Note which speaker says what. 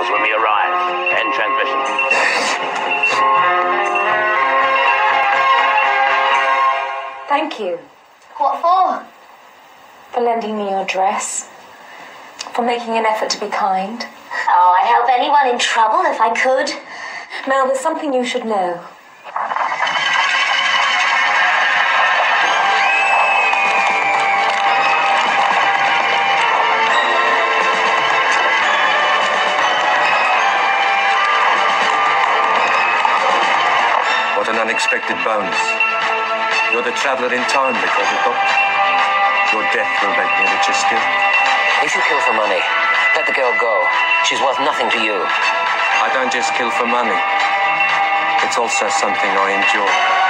Speaker 1: yours when we arrive. End transmission.
Speaker 2: Thank you.
Speaker 3: What for?
Speaker 2: For lending me your dress. For making an effort to be kind.
Speaker 3: Oh, I'd help anyone in trouble if I could.
Speaker 2: Mel, there's something you should know.
Speaker 4: What an unexpected bonus. You're the traveller in time, they call it, Doc. Your death will make me richer still.
Speaker 5: If you kill for money, let the girl go. She's worth nothing to you.
Speaker 4: I don't just kill for money. It's also something I enjoy.